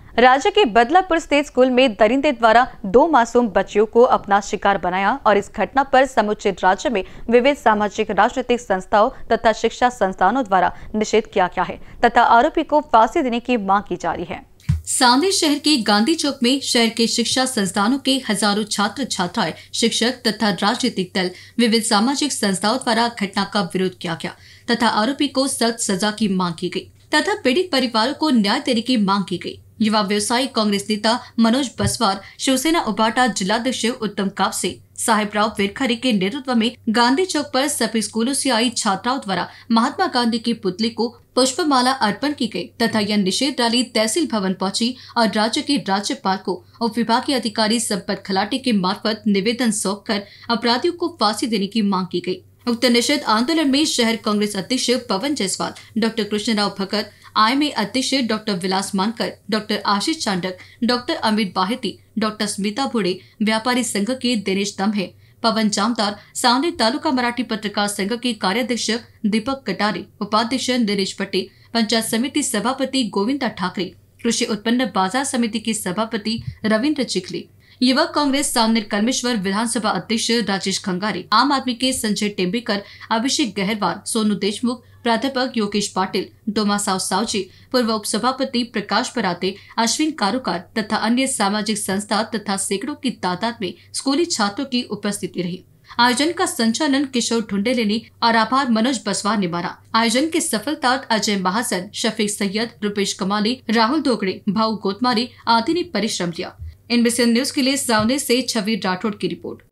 राज्य के बदलापुर स्थित स्कूल में दरिंदे द्वारा 2 मासूम बच्चियों को अपना शिकार बनाया और इस घटना पर समूचे राज्य में विविध सामाजिक राजनीतिक संस्थाओं तथा शिक्षा संस्थानों द्वारा निषेध किया गया है तथा आरोपी को फांसी देने की मांग की जा रही है। सांवेर शहर के गांधी चौक में शहर के शिक्षा संस्थानों के हजारों छात्र छात्राएं, शिक्षक तथा राजनीतिक दल, विविध सामाजिक संस्थाओं द्वारा घटना का विरोध किया गया तथा आरोपी को सख्त सजा की मांग की गई तथा पीड़ित परिवारों को न्याय देने की मांग की गई। युवा व्यवसायी कांग्रेस नेता मनोज बसवार, शिवसेना उबाटा जिलाध्यक्ष उत्तम कापसे, साहेबराव विरखरे के नेतृत्व में गांधी चौक पर सभी स्कूलों से आई छात्राओं द्वारा महात्मा गांधी के पुतले को पुष्पमाला अर्पण की गई तथा यह निषेध रैली तहसील भवन पहुंची और राज्य के राज्यपाल को उप विभागीय अधिकारी संपत खलाटे के मार्फत निवेदन सौंपकर अपराधियों को फांसी देने की मांग की गई। उक्त निषेध आंदोलन में शहर कांग्रेस अध्यक्ष पवन जायसवाल, डॉक्टर कृष्णराव भगत, IMA अध्यक्ष doctor Vilas Mankar, doctor Ashish Chandak, doctor Amit Baheti, doctor Smita Bhude, व्यापारी संघ के दिनेश दम्हे, पवन जामदार, सांवेर तालुका मराठी पत्रकार संघ के कार्याध्यक्ष दीपक कटारे, उपाध्यक्ष दिनेश पटेल, पंचायत समिति सभापति गोविंदा ठाकरे, कृषि उत्पन्न बाजार समिति के सभापति रविंद्र चिखली, युवा कांग्रेस सांवेर कलमेश्वर विधानसभा अध्यक्ष राजेश खंगारे, आम आदमी के संजय टेम्बेकर, अभिषेक गहरवार, सोनू देशमुख, प्राध्यापक योगेश पाटिल, डोमासाव सावजी, पूर्व उप सभापति प्रकाश पराते, अश्विन कारोकार तथा अन्य सामाजिक संस्था तथा सैकड़ों की तादाद में स्कूली छात्रों की उपस्थिति रही। आयोजन का संचालन किशोर ढुंडेले ने और आभार मनोज बसवार ने मारा। आयोजन की सफलता अजय महाजन, शफीक सैयद, रुपेश कमाली, राहुल दोगड़े, भाऊ गोतमारी आदि ने परिश्रम किया। NBCN न्यूज के लिए सांवेर से छवि राठौड़ की रिपोर्ट।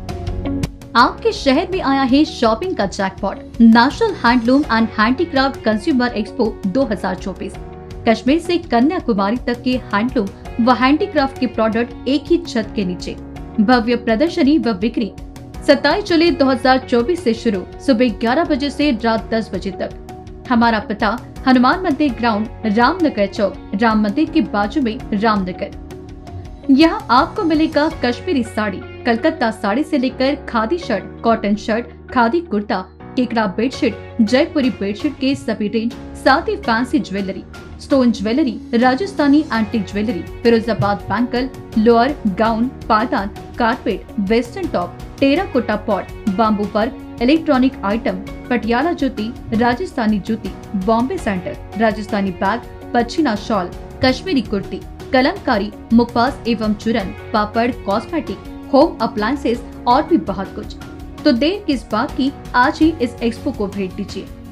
आपके शहर में आया है शॉपिंग का jackpot, national handloom and handicraft consumer expo 2024। Kashmir से कन्याकुमारी तक के हैंडलूम व हैंडीक्राफ्ट के प्रोडक्ट एक ही छत के नीचे, भव्य प्रदर्शनी व बिक्री 27 जुलाई 2024 से शुरू, सुबह 11 बजे से रात 10 बजे तक। हमारा पता हनुमान मंदिर ग्राउंड, रामनगर चौक, राम मंदिर के बाजू में रामनगर। यहाँ आपको मिलेगा कश्मीरी साड़ी, कलकत्ता साड़ी से लेकर khadi shirt, cotton shirt, khadi kurta, केकड़ा बेडशीट, जयपुरी बेडशीट के सभी रेंज, साथ ही fancy jewellery, stone jewellery, Rajasthani antique jewellery, Firozabad bangle, lower, gown, पायदान, carpet, western top, terracotta pot, bamboo work, electronic item, Patiala jutti, Rajasthani jutti, Bombay centre, Rajasthani bag, pashmina shawl, Kashmiri kurti, kalamkari, मुखपास एवं चूरन, पापड़, कॉस्मेटिक, होम अप्लायंसेस और भी बहुत कुछ। तो देर किस बात की, आज ही इस एक्सपो को भेंट दीजिए।